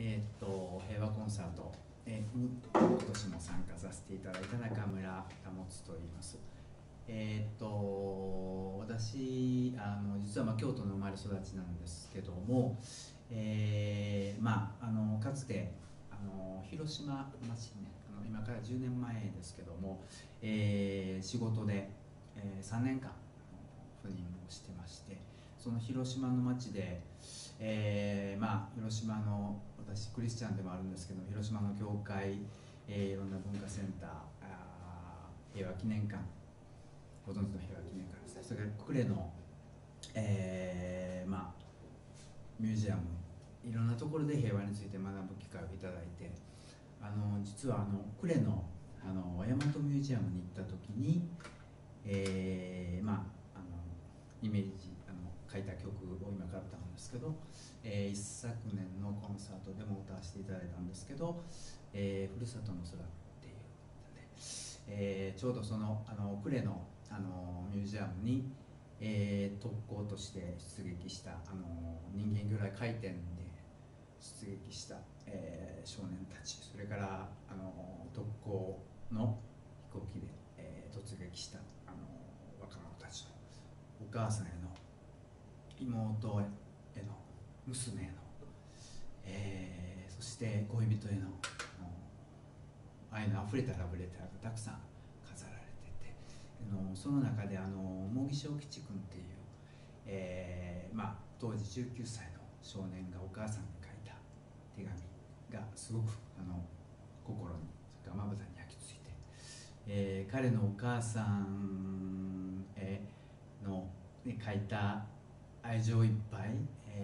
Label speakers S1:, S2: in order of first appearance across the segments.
S1: 平和コンサートに今年も参加させていただいた中村保と言います。私実は京都の生まれ育ちなんですけども、かつて広島町ね、今から10年前ですけども、仕事で、3年間赴任をしてまして、その広島の町で、広島の私クリスチャンでもあるんですけど、広島の教会、いろんな文化センター、平和記念館、ご存知の平和記念館ですね、それから呉の、ミュージアム、いろんなところで平和について学ぶ機会をいただいて、実は呉の大和ミュージアムに行った時に、イメージ書いた曲を今から歌うんですけど、一昨年のコンサートでも歌わせていただいたんですけど「ふるさとの空」っていう歌で、ちょうどその呉のミュージアムに、特攻として出撃した人間魚雷回転で出撃した、少年たち、それから特攻の飛行機で、突撃した若者たちのお母さんへの、妹への、娘への、そして恋人への愛のあふれたラブレターがたくさん飾られてて、その中で茂木正吉君っていう、当時19歳の少年がお母さんに書いた手紙がすごく心に、それからまぶたに焼き付いて、彼のお母さんへの書いた愛情いっぱい、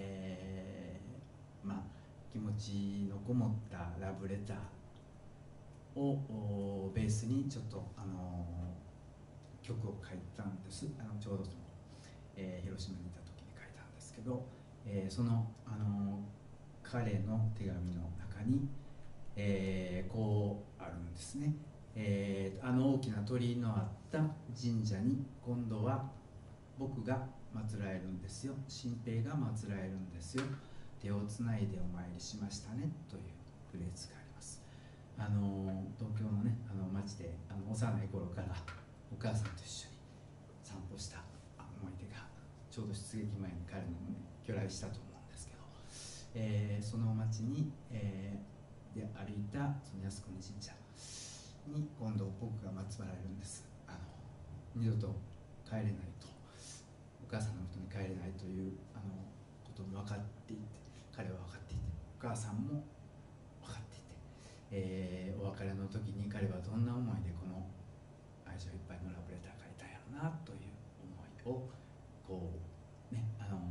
S1: 気持ちのこもったラブレターをベースにちょっと曲を書いたんです。ちょうどその、広島にいた時に書いたんですけど、その彼の手紙の中に、こうあるんですね。大きな鳥居のあった神社に今度は僕が祀られるんですよ、新平が祀られるんですよ、手をつないでお参りしましたねというフレーズがあります。東京のね町で幼い頃からお母さんと一緒に散歩した思い出が、ちょうど出撃前に彼のね魚雷したと思うんですけど、その町に、で歩いたその靖国神社に今度僕が祀られるんです。二度と帰れないと、お母さんの元に帰れないということも分かっていて、彼は分かっていて、お母さんも分かっていて、お別れの時に彼はどんな思いでこの愛情いっぱいのラブレター書いたんやろなという思いをこうね、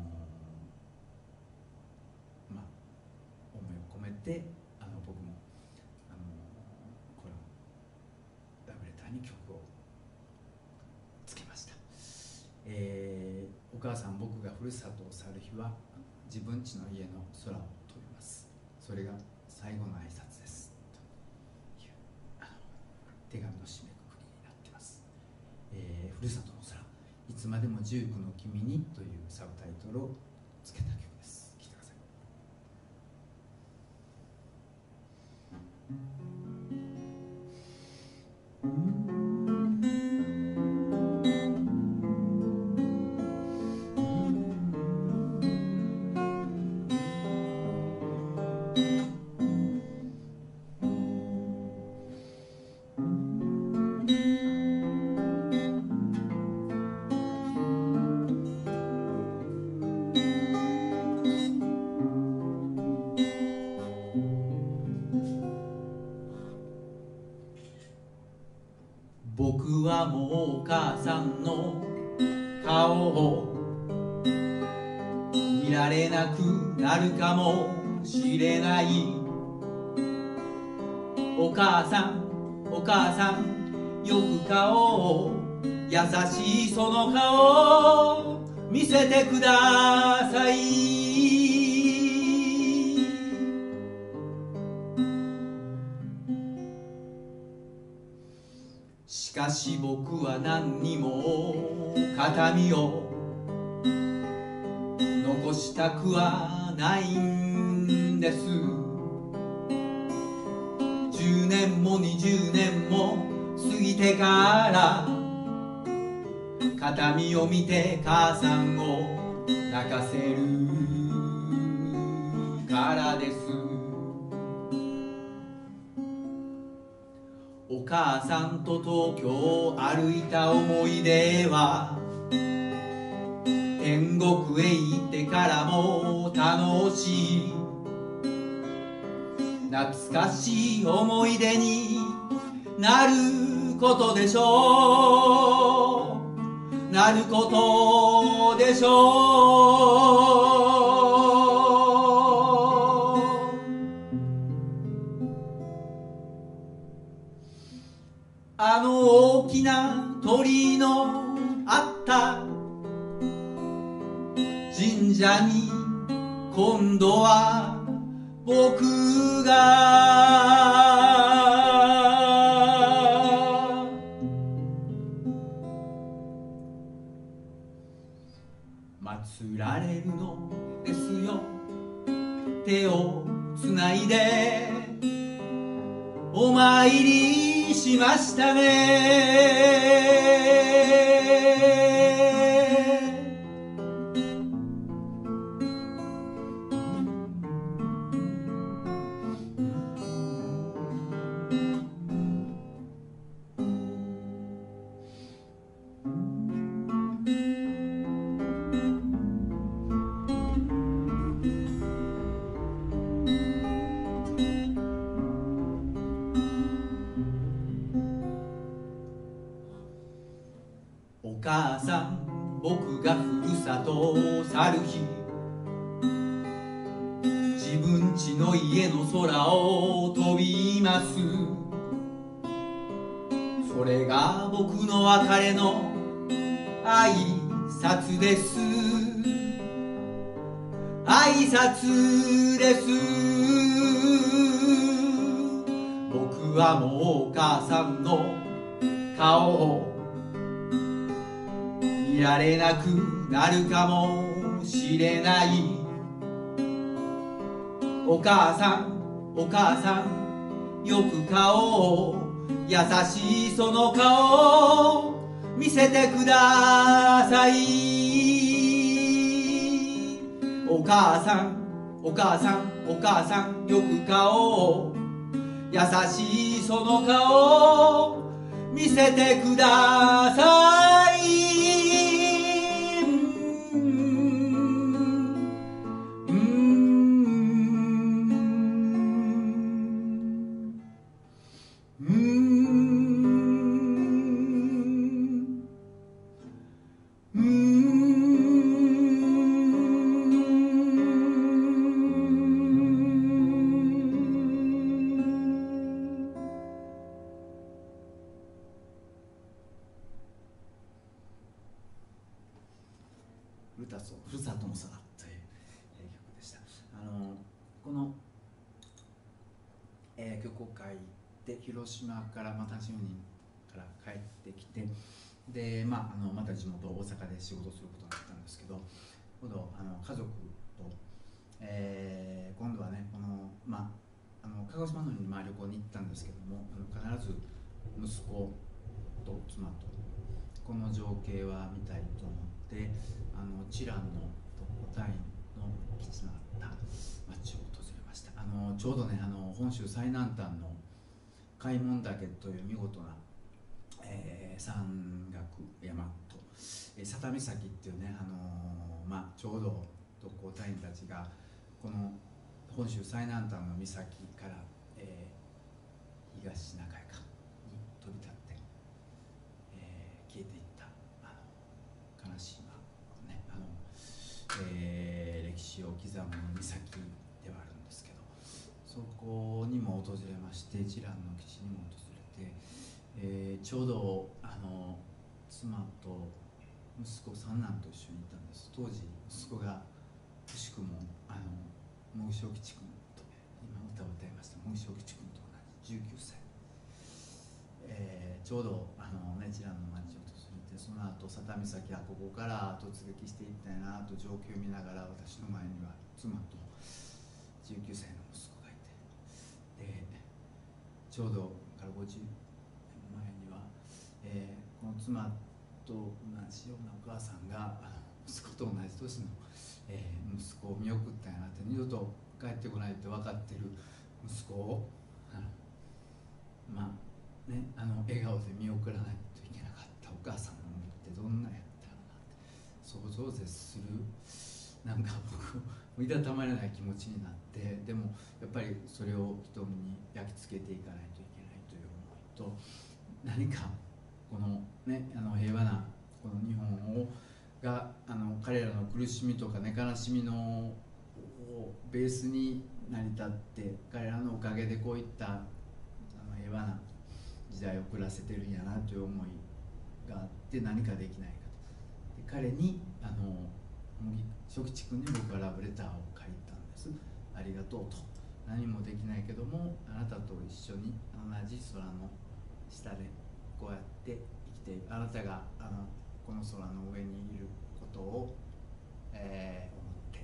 S1: 思いを込めて僕もこのラブレターに曲をつけました。お母さん、僕がふるさとを去る日は自分家の家の空を飛びます、それが最後の挨拶ですという手紙の締めくくりになっています。ふるさとの空、いつまでも19の君にというサブタイトルをつけた曲です。聴いてください。僕はもうお母さんの顔を見られなくなるかもしれない。お母さん、お母さん、よく顔を、優しいその顔を見せてください。しかし僕は何にも形見を残したくはないんです。 10年も20年も過ぎてから形見を見て母さんを泣かせるからです。お母さんと東京を歩いた思い出は天国へ行ってからも楽しい懐かしい思い出になることでしょう、なることでしょう。あの大きな鳥居のあった神社に今度は僕が祀られるのですよ。手をつないでお参りしましたね。お母さん、僕がふるさとを去る日、自分家の家の空を飛びます。それが僕の別れの挨拶です、挨拶です。僕はもうお母さんの顔を見られなくなるかもしれない。お母さん、お母さん、よく顔を、優しいその顔を見せてください。お母さん、お母さん、お母さん、よく顔を、優しいその顔を見せてください。ふるさとの空という曲でした。この、曲を書いて広島からまた10人から帰ってきて、で、また地元大阪で仕事することになったんですけど、今度家族と、今度はね鹿児島の方に旅行に行ったんですけども、必ず息子と妻とこの情景は見たいと思って知覧の特攻隊員の基地のあった町を訪れました。ちょうどね本州最南端の開門岳という見事な、山岳山と佐多岬っていうね、ちょうど特攻隊員たちがこの本州最南端の岬から、東シナ海かに飛び立って、消えていった悲しい歴史を刻む岬ではあるんですけど、そこにも訪れまして、知覧の基地にも訪れて、ちょうど妻と息子三男と一緒にいたんです。当時息子がくしくも茂木正吉君と今歌を歌いました茂木正吉君と同じ19歳、ちょうど知覧の町を訪れて、その後佐多岬はここから突撃していったいなと状況を見ながら、私の前には妻と19歳の息子がいて、でちょうどから50年前には、この妻と同じようなお母さんが息子と同じ年の、息子を見送ったんやなって、二度と帰ってこないって分かってる息子をまあね、笑顔で見送らないといけなかったお母さんの思いってどんなやったのかって想像を絶する、なんか僕いたたまれない気持ちになって、でもやっぱりそれを瞳に焼き付けていかないといけないという思いと、何かこのね平和なこの日本をが彼らの苦しみとかね悲しみのをベースに成り立って、彼らのおかげでこういった平和な時代を暮らせてるんやなという思いがあって、何かできないかと。で彼に初吉君に僕はラブレターを書いたんです。ありがとうと。何もできないけどもあなたと一緒に同じ空の下でこうやって生きている、あなたがこの空の上にいることを、思って、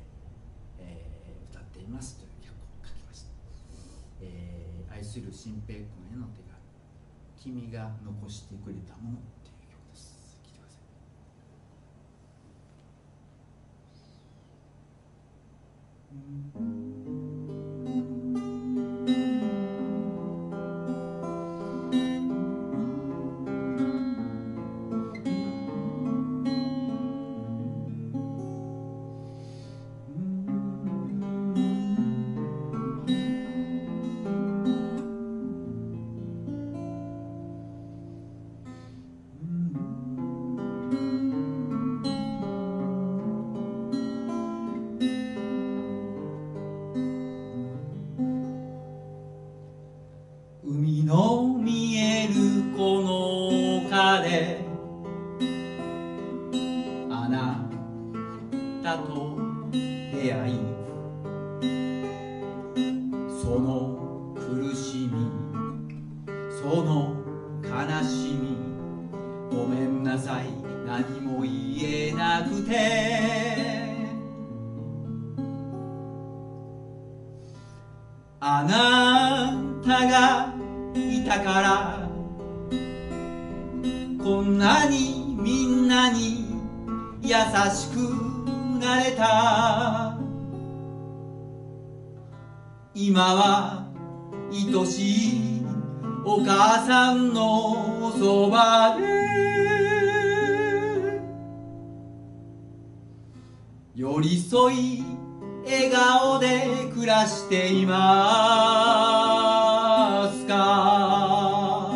S1: 歌っていますという曲を書きました。愛する新平君への手紙、君が残してくれたものっていう曲です。聴いてください。海の見えるこの丘であなたと出会い、その苦しみその悲しみ、ごめんなさい何も言えなくて、あなたがいたからこんなにみんなに優しくなれた。今は愛しいお母さんのそばで寄り添い笑顔で暮らしていますか。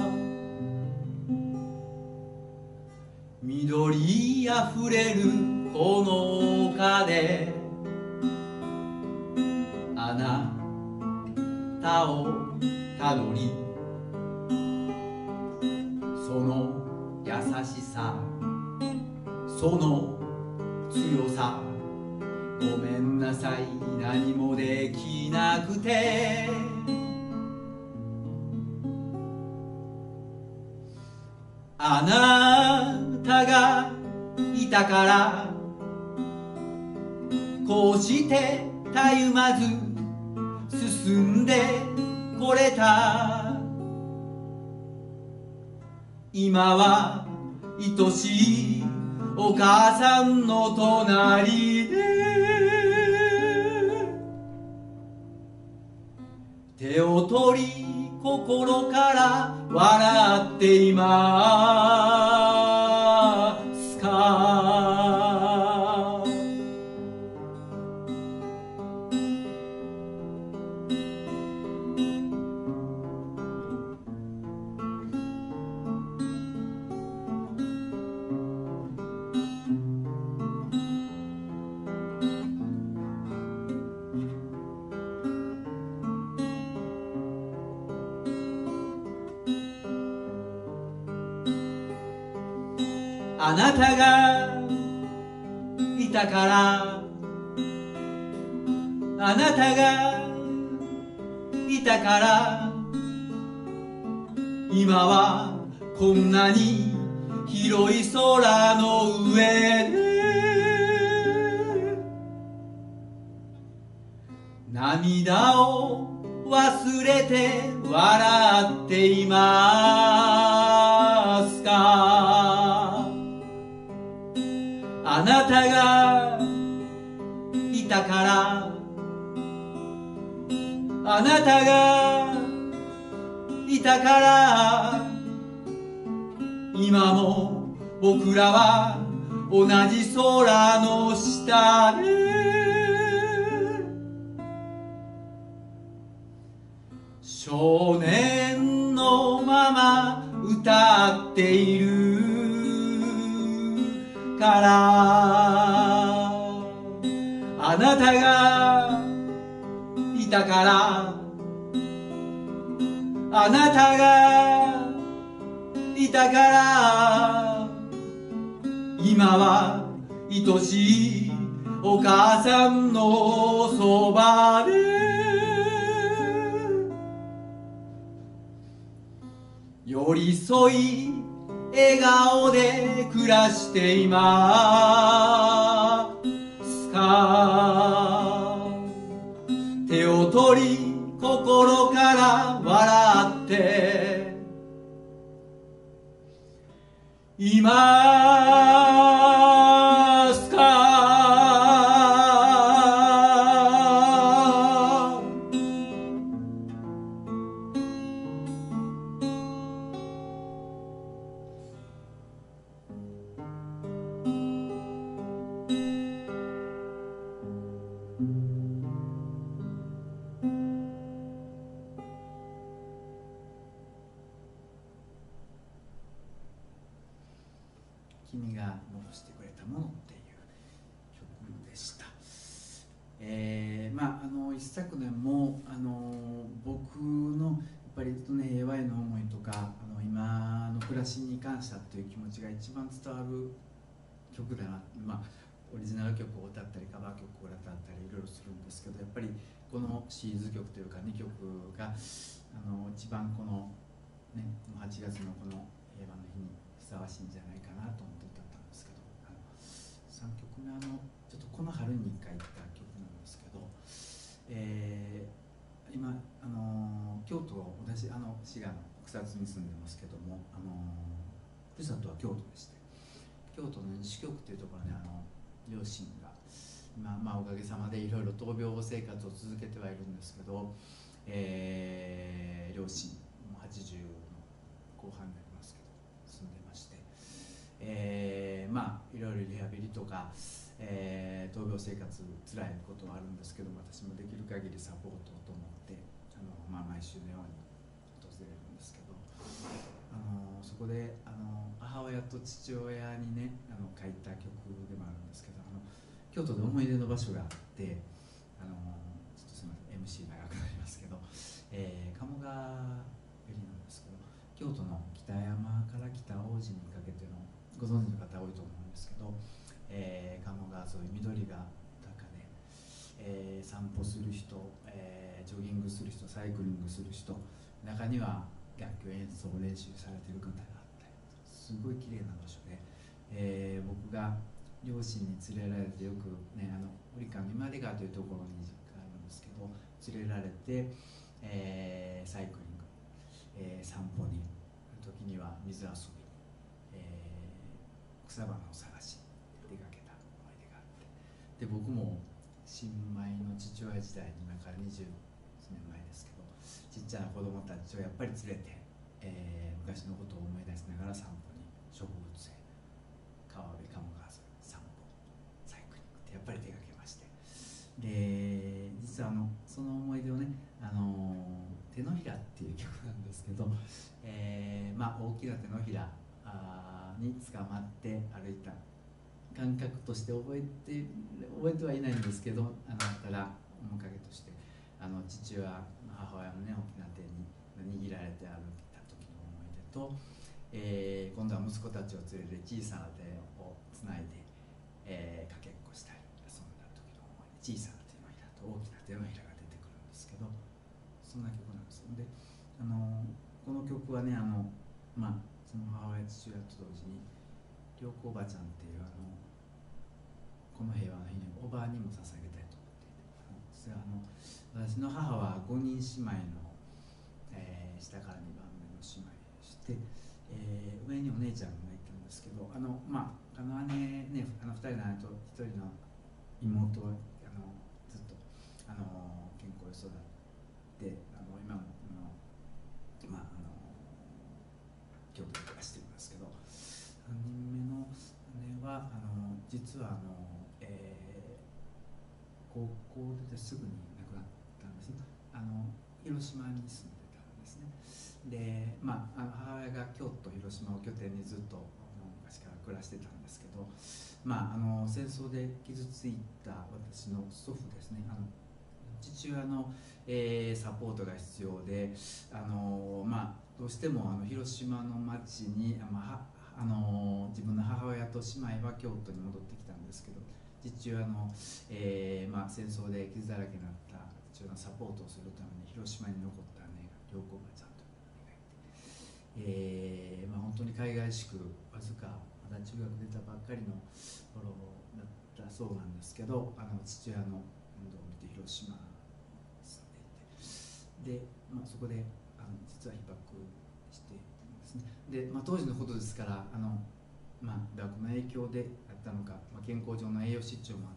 S1: 緑あふれるこの丘であなたをたどり、その優しさその強さ、ごめんなさい何もできなくて、あなたがいたからこうしてたゆまず進んでこれた。今は愛しいお母さんの隣で手を取り心から笑っていますか。あなたがいたからあなたがいたから今はこんなに広い空の上で涙を忘れて笑っていますか。あなたがいたから、あなたがいたから、今も僕らは同じ空の下で少年のまま歌っているから。あなたがいたから、あなたがいたから、今は愛しいお母さんのそばで寄り添い笑顔で暮らしていますか。手を取り心から笑っていますか。君が残してくれたものっていう曲でした。一昨年も僕のやっぱり平和への思いとか今の暮らしに感謝という気持ちが一番伝わる曲だな、オリジナル曲を歌ったりカバー曲を歌ったりいろいろするんですけど、やっぱりこのシリーズ曲というか2曲が一番この8月のこの平和の日にふさわしいんじゃないかなと思って歌ったんですけど、3曲目ちょっとこの春に1回行った曲なんですけど、今京都、私滋賀の草津に住んでますけども、ふるさとは京都でして、京都の西京区というところに両親が今、おかげさまでいろいろ闘病生活を続けてはいるんですけど、両親も80の後半になりますけど住んでまして、いろいろリハビリとか、闘病生活つらいことはあるんですけど、私もできる限りサポートと思って毎週のように訪れるんですけど、そこで母親と父親にね書いた曲でもあるんですけど、京都で思い出の場所があって、ちょっとすみません MC 長くなりますけど、鴨川寄りなんですけど、京都の北山から北大路にかけてのご存知の方多いと思うんですけど、鴨川沿い緑が豊かで、散歩する人、ジョギングする人、サイクリングする人、中には楽器演奏を練習されている方があったり、すごい綺麗な場所で、僕が両親に連れられてよくね、堀川三丸川というところに実家あるんですけど連れられて、サイクリング、散歩に時には水遊びに、草花を探し出かけた思い出があって、で僕も新米の父親時代に今から20年前ですけど、ちっちゃな子供たちをやっぱり連れて、昔のことを思い出しながら散歩に、植物園、川辺鴨川沿い散歩、サイクリングってやっぱり出かけまして、で実はその思い出をね、手のひらっていう曲なんですけど、大きな手のひらに捕まって歩いた感覚として覚えてはいないんですけど、ただ面影として父親母親のね大きな手に握られて歩いた時の思い出と、今度は息子たちを連れて小さな手をつないで、かけっこしたり遊んだ時の思い出、小さな手のひらと大きな手のひらが出てくるんですけど、そんな曲なんですよ。でこの曲はねその母親父親と同時に良子おばちゃんっていうこの平和の日におばあにも捧げたいと思っていて、それは私の母は5人姉妹の、下から2番目の姉妹でして、上にお姉ちゃんがいたんですけど、姉ね、2人の姉と1人の妹はずっと健康で育って今も京都で暮らしてるんですけど、3人目の姉は実は高校出てすぐに亡くなったんですね。広島に住んでたんですね。で、母親が京都広島を拠点にずっと昔から暮らしてたんですけど、戦争で傷ついた私の祖父ですね、父親の、サポートが必要で、どうしても広島の町に、自分の母親と姉妹は京都に戻ってきたんですけど、父親の、戦争で傷だらけになった父親のサポートをするために広島に残った姉が良子おばちゃんという姉がいて、本当に海外しくわずかまだ中学出たばっかりの頃だったそうなんですけど、父親の運動を見て広島に住んでいて、で、そこで実は被爆しているんですね。で、当時のことですから、被爆の影響であったのか、健康上の栄養失調もあって、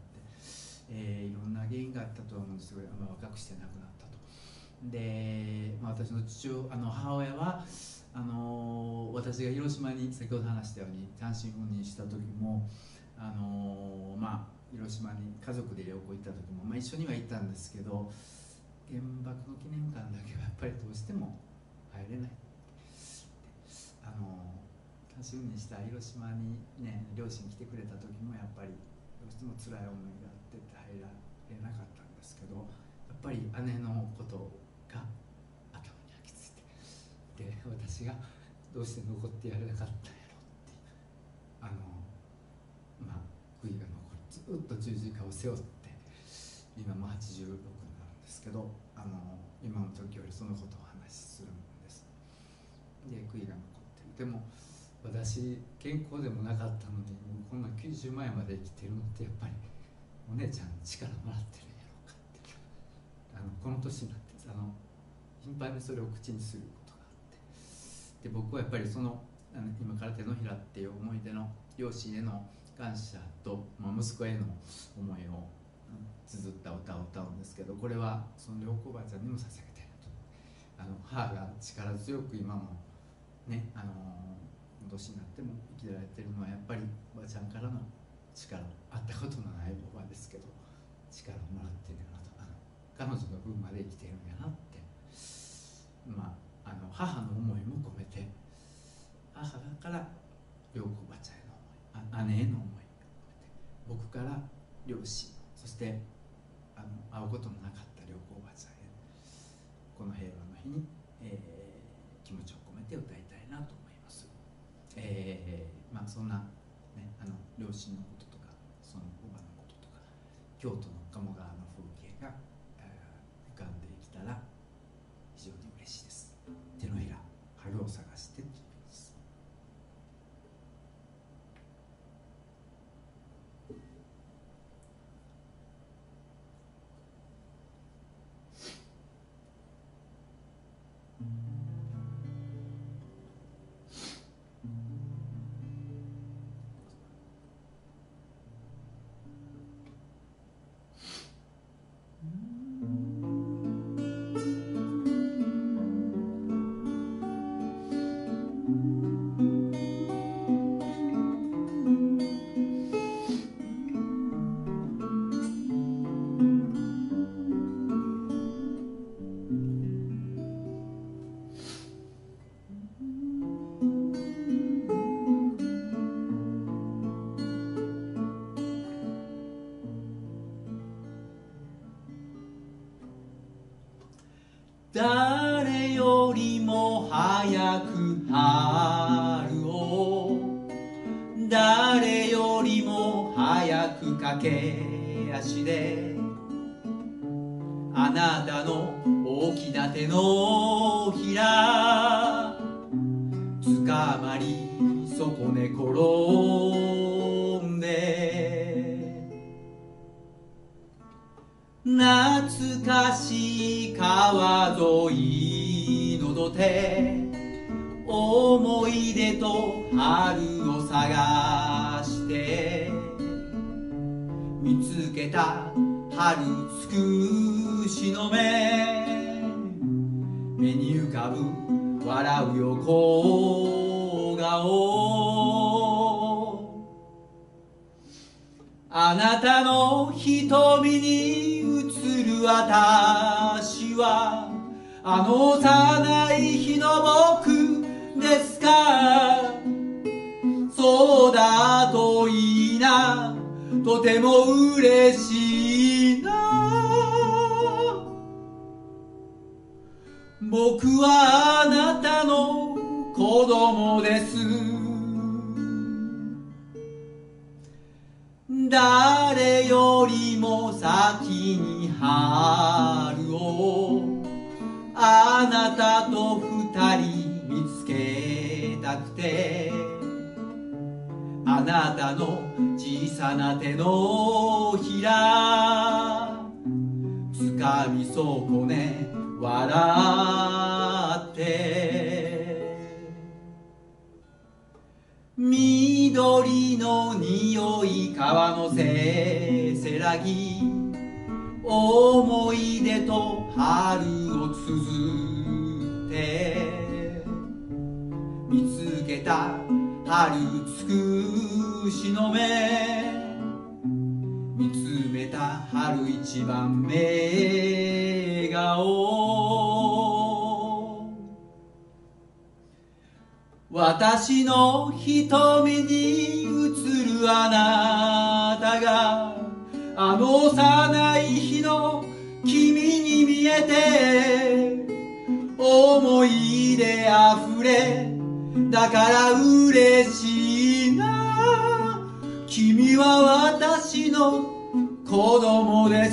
S1: いろんな原因があったとは思うんですけど、若くして亡くなったと。で、私の母親は私が広島に先ほど話したように単身赴任した時も広島に家族で旅行行った時も、一緒には行ったんですけど、原爆の記念館だけはやっぱりどうしても入れない。単身赴任した広島にね、両親来てくれた時もやっぱりどうしても辛い思いがあって入られなかったんですけど、やっぱり姉のことが頭に焼き付いて、で、私がどうして残ってやれなかったんやろっていう悔いが残る。ずっと十字架を背負って今も86になるんですけど、今の時よりそのことをお話しするんです。で、悔いが残ってる。でも私健康でもなかったのに、もうこんな90前まで生きてるのって、やっぱりお姉ちゃんに力もらってるんやろうかって、この年になって頻繁にそれを口にすることがあって、で、僕はやっぱり今から手のひらっていう思い出の両親への感謝と、息子への思いを綴った歌を歌うんですけど、これはその良子おばあちゃんにも捧げたいなと。母が力強く今もね、年になっても生きられてるのは、やっぱりおばあちゃんからの力、会ったことのないおばあですけど力をもらってるんやなと、彼女の分まで生きてるんやなって、母の思いも込めて、母だから良子おばあちゃんへの思い、姉への思いを込めて、僕から両親、そして会うことのなかった良子おばあちゃんへ、この平和の日に、気持ちを込めて歌いたいなと思います。そんな、ね、両親のこととか、そのおばのこととか、京都の鴨川の風景が、浮かんできたら非常に嬉しいです。手のひら、春を探してと言います。
S2: 誰よりも早く春を、誰よりも早く駆け足で、あなたの大きな手のひらつかまりそこね転んで、 懐かしい川沿いの土手、思い出と春を探して見つけた春尽くしの目に浮かぶ笑う横顔、あなたの瞳に映る私はあの幼い日の僕ですか。そうだといいな、とても嬉しいな。僕はあなたの子供です。誰よりも先に春をあなたと二人見つけたくて、あなたの小さな手のひらつかみ損ね笑って緑の匂い川のせせらぎ、思い出と春を綴って見つけた春尽くしの目、見つめた春一番目顔、私の瞳に映るあなたがあの幼い日の君に見えて、思い出あふれだから嬉しいな。君は私の子供です。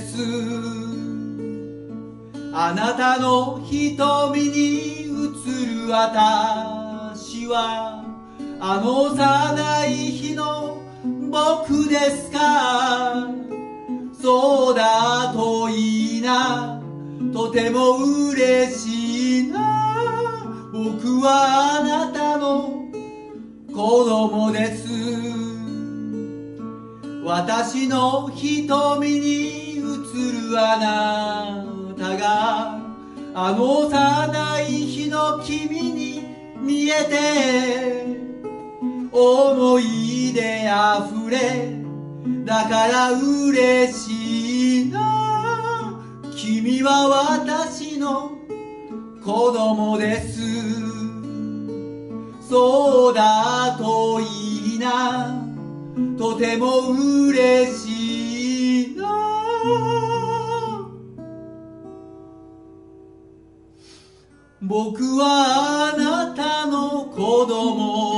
S2: あなたの瞳に映る私はあの幼い日の僕ですか。そうだといいな、とても嬉しいな。僕はあなたの子供です。私の瞳に映るあなたがあの幼い日の君に見えて、思い出あふれだから嬉しいな。君は私の子供です。そうだといいな、とても嬉しいな。僕はあなたの子供